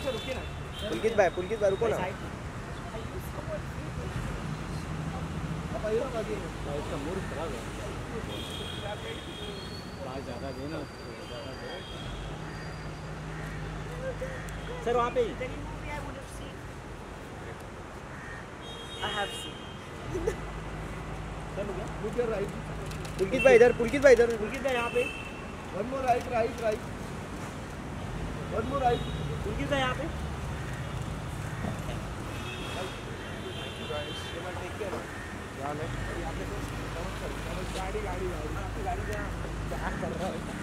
पुलकित भाई रुको ना। इसका मूड खराब है। ज़्यादा देना सर वहाँ पे पुलकित भाई इधर यहाँ पे one more right one more right Pulkit यहाँ पे गाड़ी